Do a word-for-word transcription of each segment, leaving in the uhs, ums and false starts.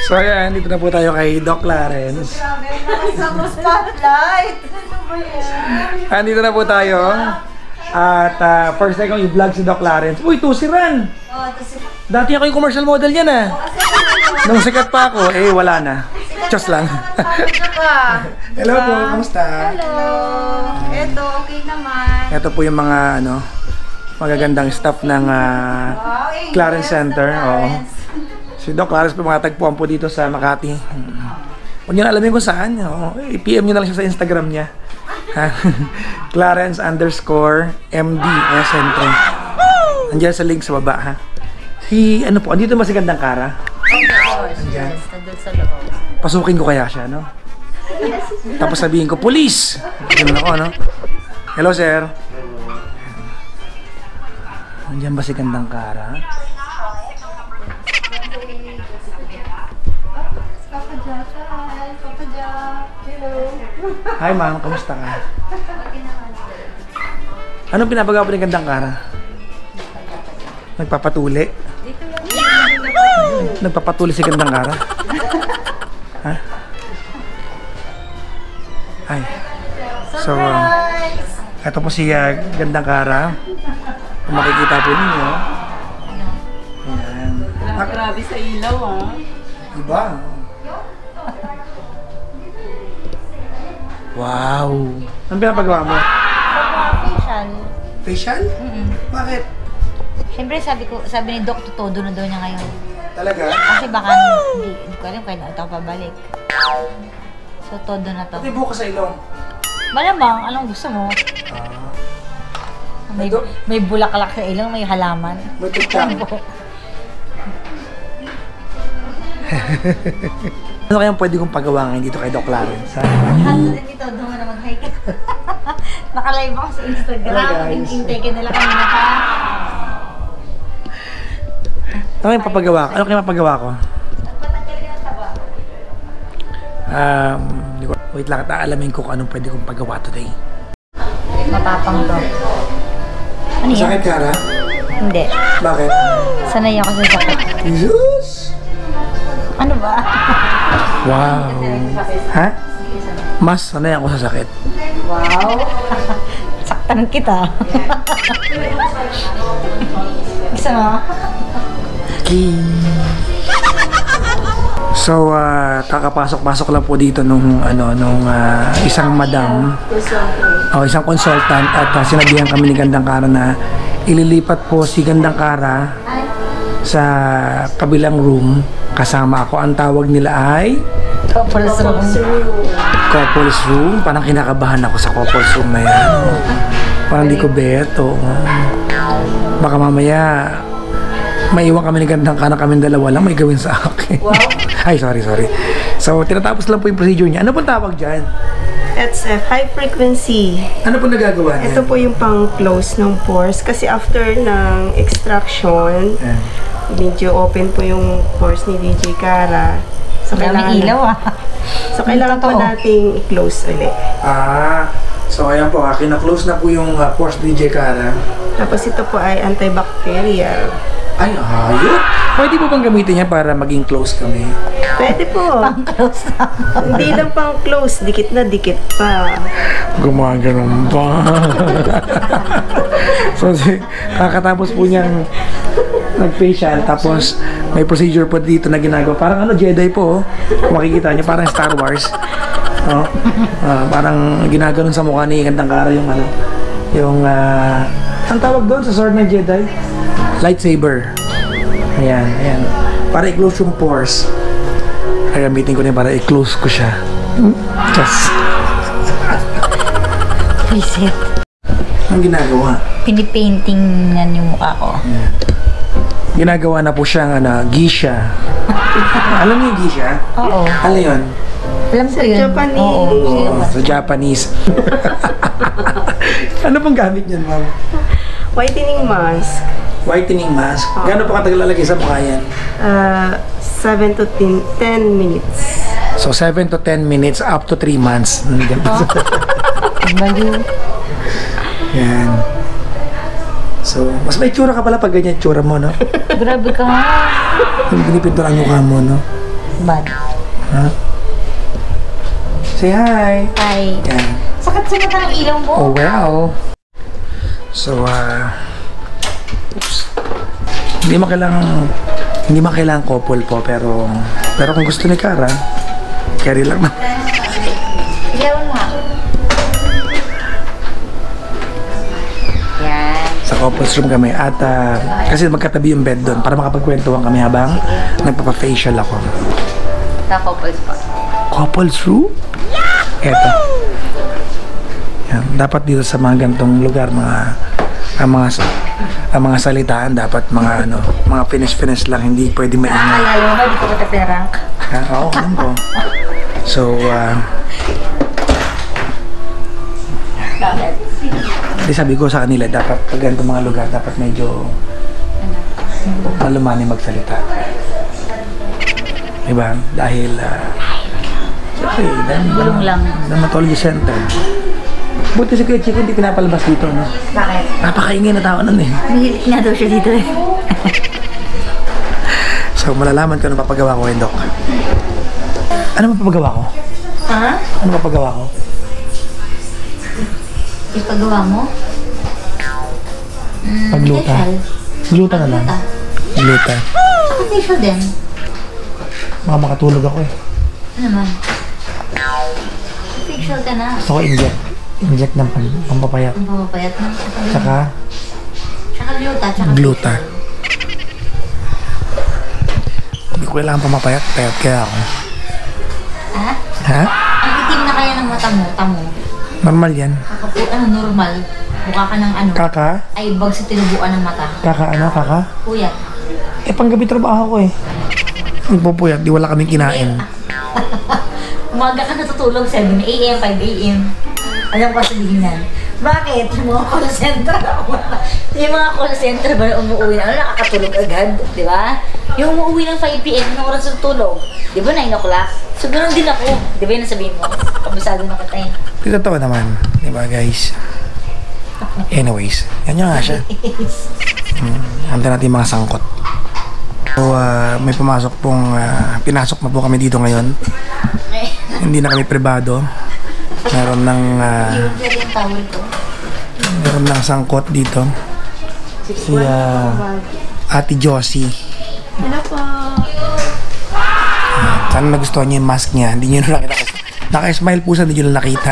So ayan, dito na po tayo kay Doc Clarence. Grabe, spotlight. Ano ba yan? Andito na po tayo. At uh, first time kong i-vlog si Doc Clarence. Uy, ito si Ran. Oh, ito si... Dati ako yung commercial model niyan ah. Nung sikat pa ako, eh wala na. Diyos lang. Hello po, kamusta? Hello. Ito, okay naman. Ito po yung mga ano, magagandang staff ng uh, Clarence Center. Oo. Si Doc Clarence po mga tagpuan po dito sa Makati. Huwag nyo na alamin kung saan. I-P M nyo na lang siya sa Instagram niya. Clarence underscore M D S Center. Andiyan sa link sa baba ha. Si ano po, andito ba si Gandang Kara? Andiyan. Sa loob. Pasukin ko kaya siya, no? Tapos sabihin ko, police! Ganun ako, no? Hello, sir. Andiyan ba si Gandang Kara? Hi, ma'am. Kamusta ka? Anong pinapagawa po ni Gandang Kara? Nagpapatuli? Nagpapatuli si Gandang Kara? Ha? Ay. So, uh, ito po si uh, Gandang Kara. Kung makikita po ninyo. Ayan. Grabe sa ilaw ah. Diba? Wow! Anong pinapagawa mo? Facial. Facial? Mm-mm. Bakit? Siyempre sabi ko, sabi ni Doc, todo na daw niya ngayon. Talaga? Kasi baka hindi, hindi ko alam kaya ito pabalik. So, todo na to. Pati buka sa ilong. Malamang, anong gusto mo? Ah. May, Doc? may bulaklak sa ilong, may halaman. May tutang. Ano kayang pwede kong pagawa ngayon dito kay Doc Clarence? Halos din ito, doon na mag-hike. Nakalive ako sa Instagram. Hello, guys. Hintay ka nila kanina pa. Ano kayang papagawa ko? Ano kayang papagawa ko? Patanggal ka ng taba. Um, wait lang, alamin ko kung anong pwede kong pagawa today. Matapang to. Ano yan? Sakit, Kara? Hindi. Bakit? Sanay ako sa sakit. Jesus! Ano ba? Wow! Ha? Mas sanay ako sa sakit. Wow! Saktan kita. Gusto mo? So, uh, kakapasok-pasok lang po dito nung ano nung uh, isang madam o isang consultant at uh, sinabihan kami ni Gandang Kara na ililipat po si Gandang Kara sa kabilang room kasama ako. Ang tawag nila ay Couples room. couples room. Parang kinakabahan ako sa couples room na yan. Parang di ko bet. Oo. Baka mamaya maiwan kami ni Gandang Kara, kami dalawa lang may gawin sa akin. Wow. Ay, sorry, sorry. So, tinatapos lang po yung procedure niya. Ano pong tawag dyan? It's a high frequency. Ano po nagagawa niya? Ito po yung pang-close ng pores. Kasi after ng extraction, Ayan. medyo open po yung pores ni D J Kara. So, Daming ilaw ah. So, kailangan po Totoo. nating i-close ulit. Ah, so ayan po, kina-close na po yung uh, pores D J Kara. Tapos ito po ay antibacterial. Ay, hayop! Pwede po bang gamitin niya para maging close kami? Pwede po. Pang-close na. Hindi lang pang-close, dikit na dikit pa. Gumaganon pa. So, si, kakatapos po niyang nag-facial, tapos may procedure po dito na ginagawa. Parang ano, Jedi po, oh. Kung makikita niyo, parang Star Wars. Oh. Uh, parang ginaganon sa mukha ni Gandang Kara yung ano, yung, uh, ang tawag doon sa sword ng Jedi? Lightsaber. Ayan, ayan. Para i-close yung pores. Gagamitin ko na para i-close ko siya. Just. Visit. Ang ginagawa? Pinipainting na yung mukha ko. Ayan. Ginagawa na po siyang ano, geisha. Alam niyo yung geisha? Oo. Ano yun? Alam ko Sa yun. Japanese. Oo. Oo, sa Japanese. Ano pong gamit niyan, ma'am? Whitening mask. Whitening mask. Gano'n pa katagal lalagay sa mukha yan? Uh, seven to ten minutes. So, seven to ten minutes up to three months. Baliw. Yan. So, mas may tsura ka pala pag ganyan tsura mo, no? Grabe ka nga. Yung binipinturan ang mukha mo, no? Bad. Ha? Say hi! Ay. Yan. Sakit sa mata ng ilaw mo. Oh, well. So, uh, oops. Hindi man kailangan, hindi man kailangan couple po, pero, pero kung gusto ni Cara, carry lang na. Ilaw mo nga. Yan. Sa couples room kami at, uh, kasi magkatabi yung bed doon para makapagkwentuhan kami habang nagpapa-facial ako. Sa couples pa. Couples room? Eto. Yan. Dapat dito sa mga ganitong lugar, mga ang mga ang mga salitaan dapat mga ano, mga finish-finish lang, hindi pwede maingay. Naalala mo ba, di ko kita pinarangk? Ah, oo, alam ko. So, uh, Bakit? di sabi ko sa kanila, dapat pag ganitong mga lugar, dapat medyo malumani magsalita. Diba? Dahil, uh, okay, Gulong lang. dermatology center. Buti si Kuya Chico hindi pinapalabas dito, no? Bakit? Napakaingay na tao nun eh. Mahilig na daw siya dito eh. So, malalaman ko ano papagawa ko ngayon, Dok. Ano papagawa ko? Ha? Ano papagawa ko? Ipagawa mo? Mm, Pagluta. facial. Gluta na lang. Pagluta. Gluta. Saka facial din. Baka makatulog ako eh. Ano naman? Facial ka na. Gusto ko inject. Inject ng pam- pampapayat. Ang pumapayat mo. Tsaka Tsaka gluta. Tsaka gluta. Hindi ko kailangan pamapayat. Payat kaya ako. Ha? Ha? Ang itim na kaya ng mata mo. Tamo. Normal yan. Kakapu, ano, normal. Mukha ka ng ano. Kaka? Ay, bag sa tinubuan ng mata. Kaka ano? Kaka? Kuya. Eh, panggabi trabaho ko eh. Nagpupuyat. Di wala kaming kinain. Umaga ka natutulog, seven a m, five a m Alam ko sabihin yan. Bakit? Yung mga call center, yung mga call center ba na umuwi na, ano, nakakatulog agad, di ba? Yung umuwi ng five p m, ng oras ng tulog, di ba nine o'clock? So, ganoon din ako. Di ba yung nasabihin mo? Kabisado na kita eh. Di totoo naman. Di ba guys? Anyways. Yan yung nga siya. Hmm. Handa natin yung mga sangkot. So, uh, may pumasok pong, uh, pinasok na po kami dito ngayon. Hindi na kami privado. Meron ng, uh, Yung pwede yung towel ko. meron ng sangkot dito. Si, uh, Ate Josie. Hello po. Sana nagustuhan niyo yung mask niya. Hindi niyo na nakita. Naka-smile po siya, hindi niyo na nakita.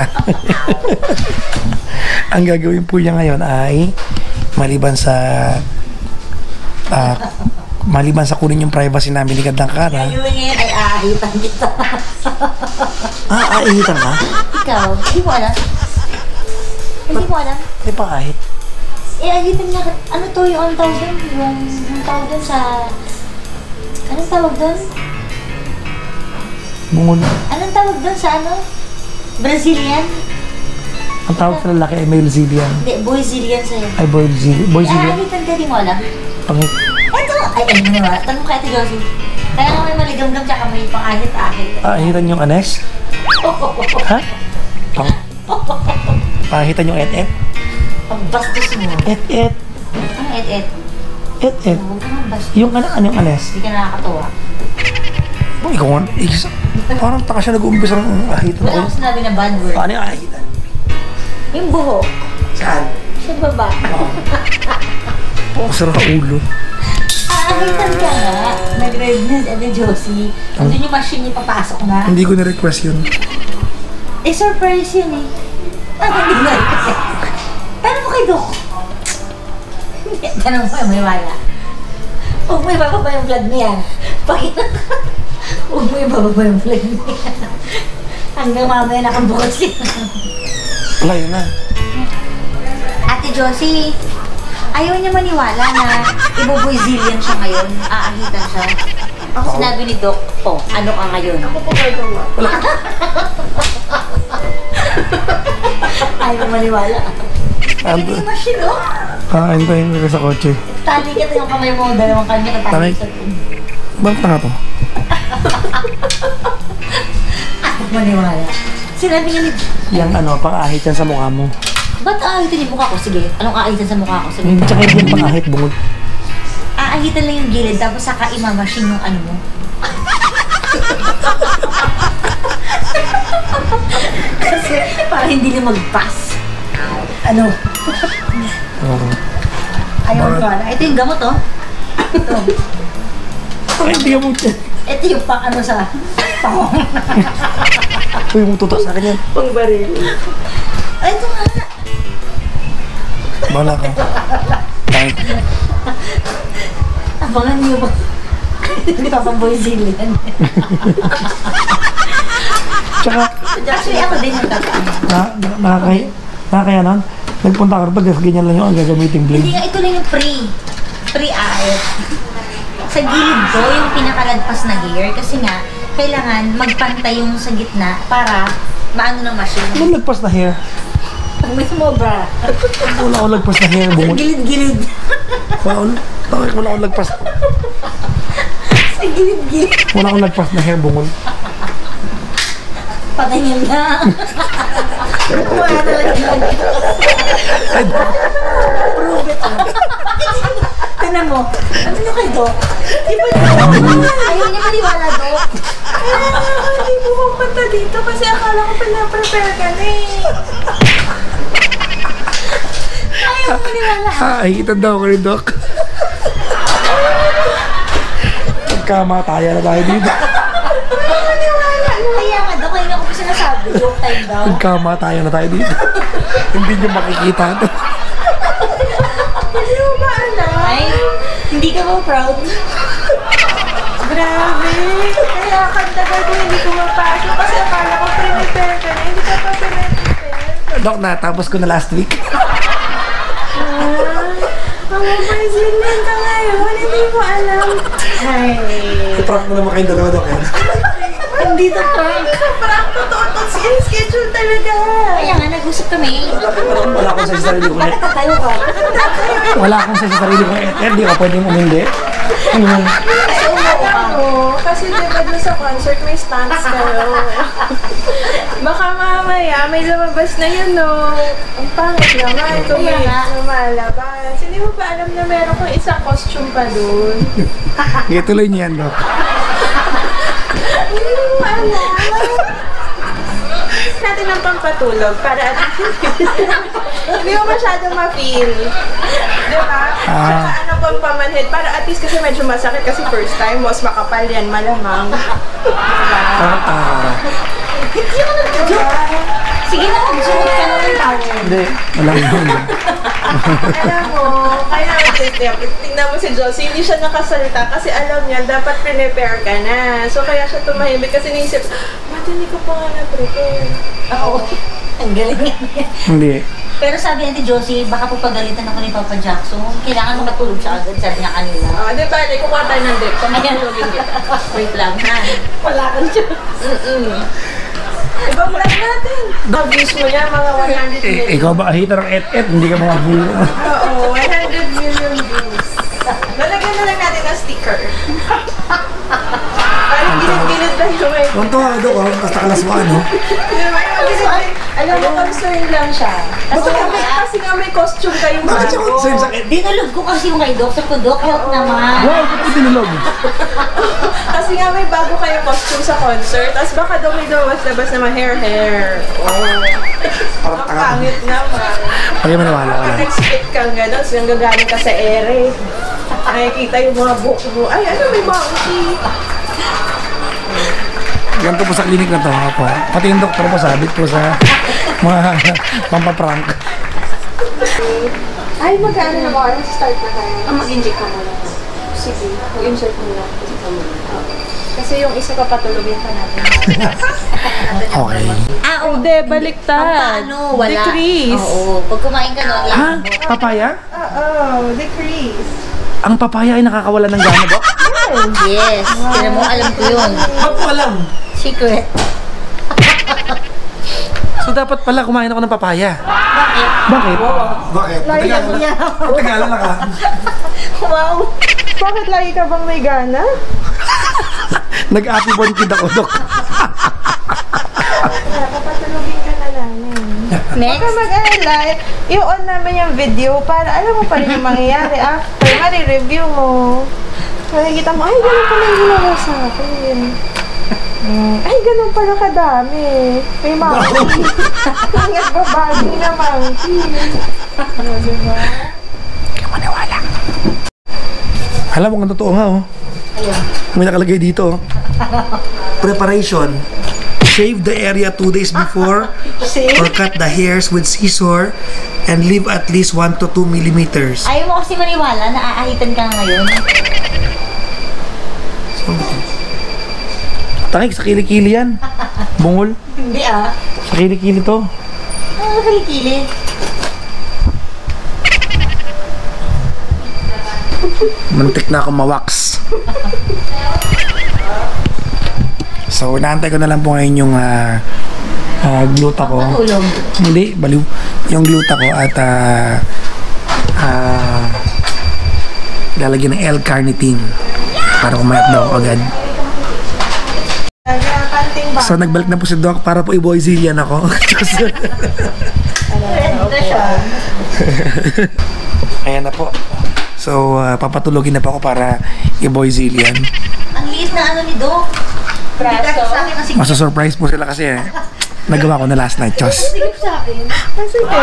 Ang gagawin po niya ngayon ay maliban sa uh, maliban sa kunin yung privacy namin ni Gandang Cara. Yung ngayon ay aahitan kita. Ah, aahitan ka? Ikaw, hindi mo alam? Hindi mo alam? Hindi pa ahit. Eh, ahitan nga, ano to yung ang tawag doon? Yung, yung tawag doon sa... Anong tawag doon? Bungol. Anong tawag doon sa ano? Brazilian? Ang tawag sa lalaki ay Brazilian. Hindi, Brazilian sa'yo. Ay, Brazilian. Eh, Brazilian. ahitan ka, di mo alam? Pangit. Eto! Ay, ay, ano naman? Tanong ka, Ate Josie. Kaya nga may maligam-gam tsaka may pang-ahit-ahit. Aahitan yung anes? Ha? Pang... Pahitan yung et-et? Pagbastos mo. Et-et. Ano et-et? Et-et. Huwag ka nang bastos. Yung ano, ano yung anes? Hindi ka nakakatuwa. Oh, ikaw nga. Isa, parang taka siya nag-uumpisa ng ahitan ko. Wala akong sinabi na bad word. Paano yung ahitan? Yung buhok. Saan? Sa baba. Oh, sarap ulo. Aahitan ka nga. Nag-read na si Ate Josie. Andun yung machine niya papasok na. Hindi ko na-request yun. Eh, surprise yun eh. Ah, hindi na. Pero mo kay Doc. Tanong mo, may wala. Huwag mo ibababa yung vlog niya. Pakita ka. Huwag mo ibababa yung vlog niya. Hanggang mamaya nakabukas siya. Wala yun na. Ate Josie, ayaw niya maniwala na ibubuizilian siya ngayon. Aahitan siya. Ako sinabi ni Doc, oh, ano ka ngayon? Ako po kayo wala. Ayaw maniwala. Hindi Ando. machine, oh. Ah, antayin ko sa kotse. Tali ka yung kamay mo, dalawang kanya na tali Tali. sa Bakit tanga to? Ayaw maniwala. Sinabi niya ni, Yang ano, pang-ahit yan sa mukha mo. ba't aahitan yung mukha ko? Sige, anong aahitan sa mukha ko? Sige. Hindi, tsaka hindi yung pang-ahit bungod. Aahitan lang yung gilid, tapos saka imamachine yung ano mo. Kasi para hindi na mag-pass. Ano? Oo. Ayaw ko na. Ito yung gamot, oh. Ito. Ay, hindi ka mo dyan. Ito yung pang ano sa pang. Uy, mong tutok sa akin yan. Pang baril. Ay, ito nga. Bahala ka. Ay, Abangan niyo ba? Hindi pa pang boy zillion. tsaka, Actually, ako din yung tataan. na, nakakaya, nakakaya nun. Nagpunta ka rin pag ganyan lang yung ang gagamiting Hindi blade. nga, ito lang yung pre. Pre-aet. Sa gilid ko, yung pinakalagpas na gear. Kasi nga, kailangan magpantay yung sa gitna para maano ng machine. Anong lagpas na hair? Pag may sumobra. Wala akong lagpas na hair, Sa bungol. gilid-gilid. Wala akong, bakit wala akong lagpas. Sa gilid-gilid. Wala akong lagpas na hair, bungol. Patayin na. Wala talaga yun. Ay, Prove it. Tignan mo. Ano nyo kayo, Dok? Di ba Dok? Ayaw niya maniwala, Dok. Kaya nga ako hindi pumunta dito kasi akala ko pinaprepare ka na eh. Ayaw mo maniwala. ah, ay, kita daw ko rin, Doc. Magkamataya na tayo dito. Kaya nga, Dok. Kaya nga ko pa sinasabi. Joke time daw. Magkamataya na tayo dito. Hindi nyo makikita ito. Hindi mo ba alam? Ay, hindi ka ba proud? Grabe. Kaya kantagal ko hindi ko mapasok kasi akala ko prepare ka na. Hindi ka pa prepare. Doc, natapos ko na last week. Ang Brazilian ka ngayon, hindi mo alam. Ay. I-prank mo naman kayong dalawa, Doc. Yan. Hindi to prank. Parang totoo to schedule talaga. Kaya nga, nag-usap kami. Wala akong sa sarili ko. Bakit tatayo ka? Wala akong sa sarili ko. Eh, hindi ka pwedeng umindi. Ano yun? Kasi umuo ka. Oo, kasi diba dun sa concert may stance kayo. Baka mamaya may lumabas na yun, no? Ang pangit naman kung Kaya may nga. lumalabas. Hindi mo ba alam na meron kong isang costume pa dun? Sige, tuloy niyo yan, Doc. Hindi mo alam. Natin ng pampatulog para at hindi mo masyadong ma-feel. Diba? Ah. Tsaka ano pang pamanhid para at least kasi medyo masakit kasi first time, mas makapal yan, malamang. Diba? Ah, ah. Hindi ako nag-joke. Sige na, mag-joke ka naman tayo. Hindi, wala yun. Alam mo, kaya tingnan mo si Josie, hindi siya nakasalita kasi alam niya, dapat prepare ka na. So kaya siya tumahimik kasi naisip, ba't hindi ko pa nga na-prepare? Oo. Ang galing niya. Hindi. Pero sabi ni Ate Josie, baka po pagalitan ako ni Papa Jackson. Kailangan makatulog siya agad, sabi niya kanina. Ah, di ba? Like, kukuha tayo ng dip. Pamatulogin kita. Wait lang, ha? Wala kang Diyos. Mm-mm. Ibang vlog natin. Ang views mo niya, mga one hundred Eh, million. ikaw ba ahita ng et-et? Hindi ka mga view. Oo, one hundred million views. Lalagyan na lang natin ng sticker. Parang gilid-gilid tayo ngayon. Konto nga, Doc. Oh. Basta kalas mo, ano? Alam mo, concern lang siya. Kasi nga may, kasi nga may costume kayong Bakit siya bago. concern sa et? Dinulog ko kasi yung kay Doctor ko, Doc, help naman. Wow, ba't ko tinulog? Kasi nga may bago kayong costume sa concert. Tapos baka daw may labas-labas na mga hair-hair. Oh. Parang Ang tanga. pangit naman. Kaya maniwala ka lang. Nag-spit kang gano'n, tapos yung gagaling ka sa ere. Nakikita yung mga buhok mo. Ay, ano, may monkey. Ganito po sa klinik na to, mga po. Pati yung doktor po sabit po sa mga pampaprank. Ay, magkano na ba? Start na tayo. Ah, mag-inject ka muna. Sige, mag-insert muna. Kasi yung isa papatulogin pa natin. Okay. Ah, oo. Hindi, baliktad. Paano? Wala. Decrease. Oo. Pag kumain ka doon, Ha? Papaya? Oo, decrease. Ang papaya ay nakakawala ng gana, Doc? Yes. Kaya mo, alam ko yun. Ako alam. Secret. So dapat pala kumain ako ng papaya. Bakit? Bakit? Bakit? Tagalan na. Tagalan na ka. Wow. Bakit lagi ka bang may gana? Nag-happy born kid ako, Doc. Papatulogin ka na namin. Huwag Next. ka mag-alala. I-on namin yung video para alam mo pa rin yung mangyayari after. Mari-review mo. Makikita mo, ay, gano'n pala yung ginawa sa akin. Mm, ay, ganun pala kadami. May monkey. Nagbabagi na monkey. Ano, diba? Hindi ka maniwala. Alam mo, ang totoo nga, oh. May nakalagay dito, oh. Preparation. Shave the area two days before or cut the hairs with scissor and leave at least one to two millimeters. Ayaw mo kasi maniwala na aahitan ka ngayon. So, tangik, sa kilikili yan. Bungol. Hindi ah. Sa kilikili to. Ano sa kilikili? Muntik na ako ma-wax. So, inaantay ko na lang po ngayon yung uh, uh, gluta ko. Matulog. Hindi, baliw. Yung gluta ko at uh, uh, lalagyan ng L-carnitine para kumayat daw agad. So, nagbalik na po si Doc para po i-boyzillian ako. Ito siya. Ayan na po. So, uh, papatulogin na po ako para i-boyzillian. Ang liit na ano ni Doc. Braso. Sa akin ang sigip. Masa-surprise po sila kasi eh. Nagawa ko na last night, Chos. Sigip sa akin. Sige.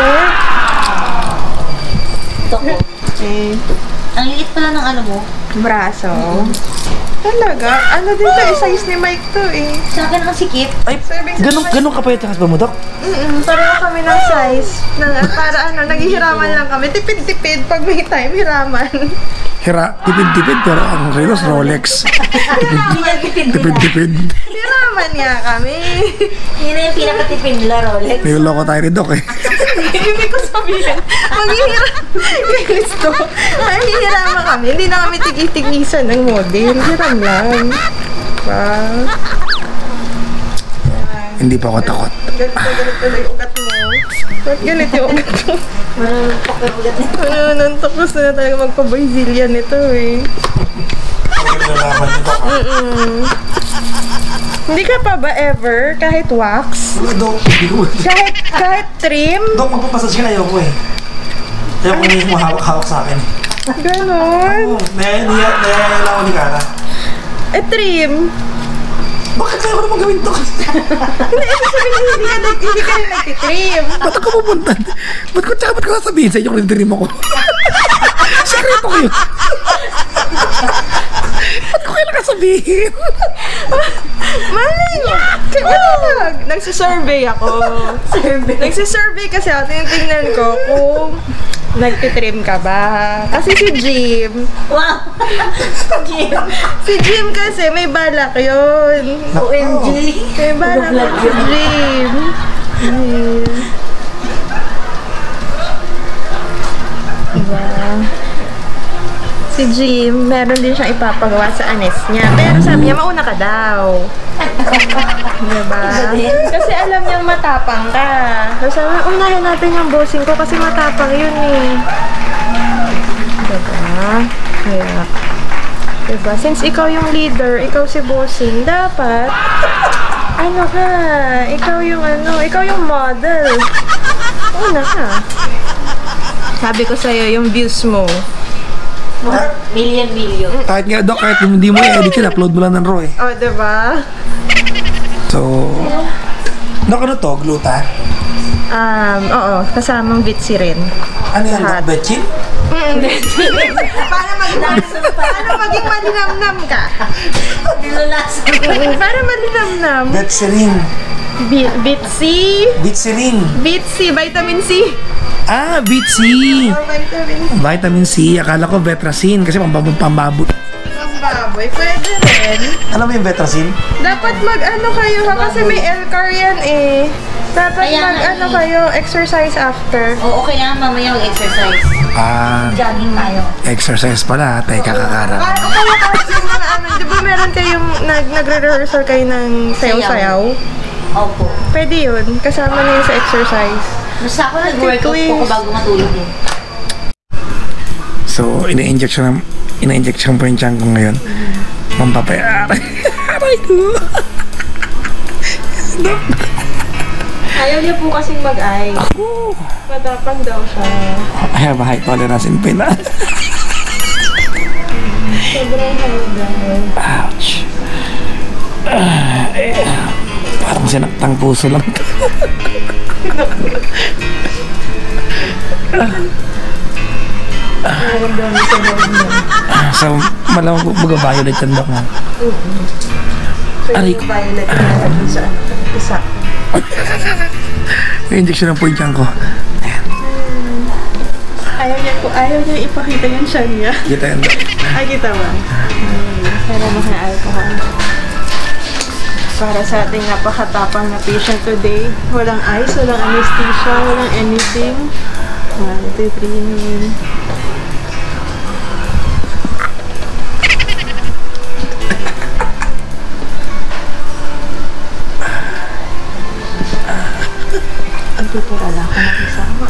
Ito ko. Okay. Ang liit pala ng ano mo. Braso. Talaga? Ano din to eh? Size ni Mike to eh. Sa akin ang sikip. Ay, ganun, ganun kapayat yung husband mo, Doc? Mm-mm, pareho kami ng size. Na, para ano, naghihiraman lang kami. Tipid-tipid pag may time, hiraman. Hira, tipid-tipid, pero ang relos, Rolex. Tipid-tipid. Hiraman nga kami. Yun na yung pinakatipid nila, Rolex. Niloloko tayo ni Doc eh. Ibig ko sabihin, maghihiraman. Guys, to. Maghihiraman kami. Hindi na kami tig-itigisan ng model. Hiram lang. Wow. Hindi pa ako takot. Ganito-ganito na yung ugat mo. Ba't ganito yung ugat mo? Manuntok yung ugat nito. Manuntok. Gusto na talaga magpa-Brazilian nito eh. Mm-mm. Hindi ka pa ba ever, kahit wax, Doc, hindi ko. kahit, kahit trim, Doc, magpapasas ka na ayoko eh. Ayoko na yung mahawak-hawak sa akin. ganon. Oo, naiyayayain ako ni Kara. Eh, trim. Bakit kaya ko naman gawin to? Hindi, ibig sabihin, hindi ka, nag- hindi ka rin nagtitrim. Ba't ako pupunta? Ba't ko, tsaka ba't ko sasabihin sa inyo kung nag-dream ako? Sekreto ko yun. Ba't ko kailangan sabihin? Malay niya! Nag, nagsisurvey ako. Nagsisurvey kasi ako. Tinitingnan ko kung nagtitrim ka ba. Kasi si Jim, Wow! Jim! si Jim kasi may balak yun. O M G! May balak yun si Jim. Jim. Diba? Si Jim, meron din siyang ipapagawa sa anes niya. Pero sabi niya, mauna ka daw. Diba? Kasi alam niyang matapang ka. So sabi, unahin natin yung bossing ko kasi matapang yun eh. Diba? Kaya, diba? Since ikaw yung leader, ikaw si bossing, dapat, ano ka, ikaw yung ano, ikaw yung model. Una ka. Sabi ko sa'yo, yung views mo. Million, million. Kahit nga, Doc, kahit hindi mo i-edit yun, upload mo lang ng raw eh. O, oh, diba? So, Doc, ano to? Gluta? Um, oo, kasamang Bitsy rin. Ano yan, Doc? Lahat. Betchin? Mm, Bitsy. Para maging, para maging malinamnam ka. Nilulasan. Mm, para malinamnam. Betserin. Bi- Bitsy. Bitserin. Bitsy, vitamin C. Ah, Bitsy! Oh, vitamin C. Vitamin C. Akala ko Vetracin kasi pambabot pambabot. Ang baboy, pwede rin. Alam mo yung Vetracin? Dapat mag-ano kayo ha, kasi may L-car yan eh. Dapat Kaya nga mag-ano eh. kayo, exercise after. Oo, kaya mamaya mag-exercise. Ah, Jogging tayo. exercise pala. Teka, kakara. Kaya kaya kasi yung mga ano, di ba meron kayong nag, nagre-rehearsal kayo ng sayaw-sayaw? Opo. Pwede yun, kasama na yun sa exercise. Basta ako nag-workout po ko bago matulog eh. So, ina-injection ina-injection po yung tiyan ko ngayon. Mampapayar. Aray ko. Ayaw niya po kasing mag-eye. Matapang daw siya. I have a high tolerance in pain. Sobrang hawag daw. Ouch. Ah, eh, parang sinaktang puso lang ito. Ah, so, malamang mag-violet yan daw nga. Aray ko. Violet na isa. Isa. May injection ng point ko. Ayaw niya ko, ayaw niya ipakita yung siya niya. Kita yan. Ay, kita ba? Hmm, sana maka-alcohol. Para sa ating napakatapang na patient today. Walang ice, walang anesthesia, walang anything. One, two, three. Ang tutulala ko ng isama.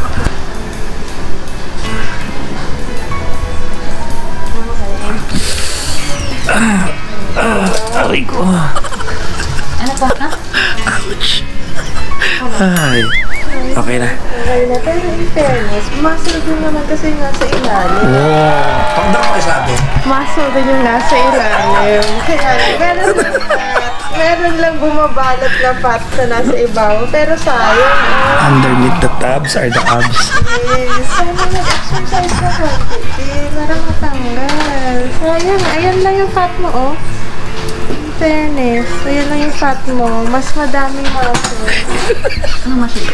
Ah, ah, aray ko. Ano pa ka? Ouch. Ay. Okay na. Okay na, pero in fairness, muscle din naman kasi nasa ilalim. Wow. Pagda ko sabi. Muscle din yung nasa ilalim. Kaya meron lang, meron lang bumabalot na fat na nasa ibaw. Pero sayang. Oh. Underneath the tabs are the abs. Yes. Sana nag-exercise ka konti. Parang matanggal. Sayang. Ayan lang yung fat mo, oh. In fairness, ayan lang yung fat mo. Mas madaming muscle. Ano masig?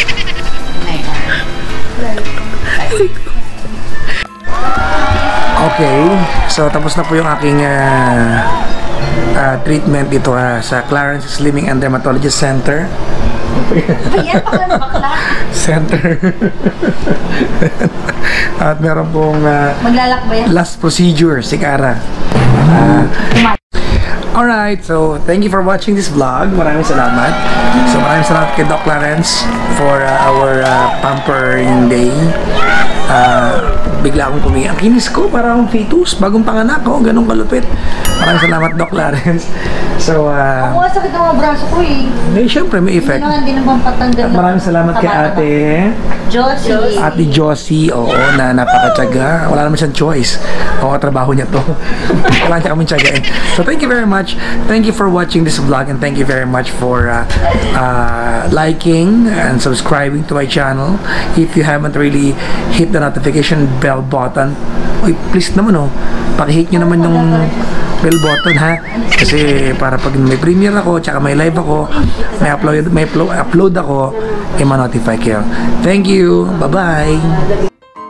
Okay. So, tapos na po yung aking uh, uh, treatment dito uh, sa Clarence Slimming and Dermatologist Center. Ayan, baka na bakla. Center. At meron pong uh, Maglalakbay. last procedure si Cara. Uh, Alright, so thank you for watching this vlog. Maraming salamat. So maraming salamat kay Doc Clarence for uh, our uh, pampering day. Uh, bigla akong kumihi. Ang kinis ko, parang fetus, bagong panganak ko, ganun kalupit. Maraming salamat Doc Clarence. So, uh, Ako, sakit ang mga braso ko eh. eh, syempre may effect. Hindi naman, hindi naman patanggal. At maraming salamat kay ate. Josie. Ate Josie, oo, na napakatyaga. Wala naman siyang choice. Oo, trabaho niya to. Wala niya kaming tiyagain. So, thank you very much. Thank you for watching this vlog and thank you very much for uh, uh, liking and subscribing to my channel. If you haven't really hit the notification bell button, oy, please naman oh, paki-hit nyo naman yung bell button ha. Kasi para pag may premiere ako, tsaka may live ako, may upload, may upload, upload ako, eh ma-notify kayo. Thank you. Bye-bye.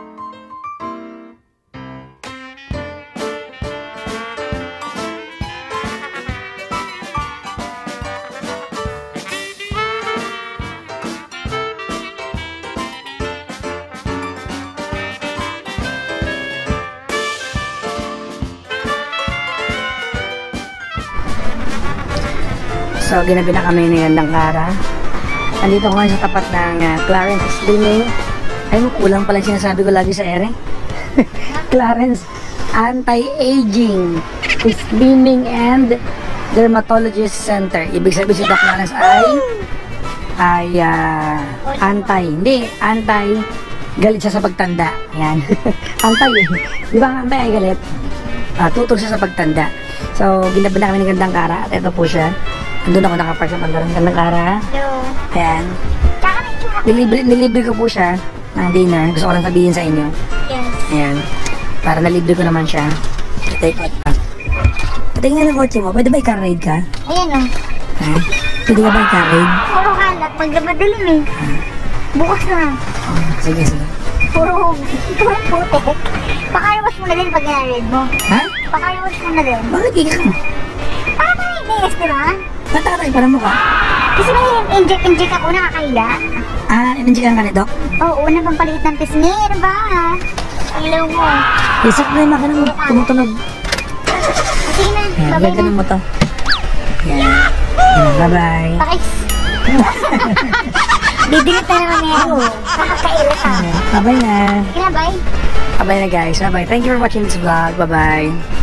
So, ginabi na kami ni Gandang Cara. Nandito ko ngayon sa tapat ng uh, Clarence Slimming. Ay, kulang pala yung sinasabi ko lagi sa ere. Clarence Anti-Aging Slimming and Dermatologist Center. Ibig sabihin si Doc Clarence ay ay uh, anti. Hindi, anti. Galit siya sa pagtanda. Yan. Anti eh. Di ba anti ay galit? Uh, tutor siya sa pagtanda. So, ginabi na kami ni Gandang Cara. At ito po siya. Andun ako nakapark sa pagkaroon ng Cara. Hello. Ayan. Nilibre, nilibre ko po siya ng dinner. Gusto ko lang sabihin sa inyo. Yes. Ayan. Para nalibre ko naman siya. Take it pa. Tingnan ang kotse mo. Pwede ba i-car ride ka? Ayan o. Ha? Pwede ka ba i-car ride? Puro kalat. Magdamadalim eh. Bukas na. Oh, sige, sige. Puro, puro putek. Pakaiwas mo na din pag ginaride mo. Ha? Pakaiwas mo na din. Bakit hindi ka? Para may inis, di ba? Natatay para mo ka? Kasi may inject-inject ako, nakakahiya. Ah, inanjikan ka ni Doc? Oo, unang pampalit ng pisngi. Ano ba? Ilaw mo. Isak na yung makina mo. Tumutunog. Sige na. Ayan, Babay gagawin na. mo to. Ayan. Ayan, bye-bye. Pakis. Bibilit na naman yan. Nakakairo ka. Bye-bye na. Sige na, bye. Bye-bye na guys. Bye-bye. Thank you for watching this vlog. Bye-bye.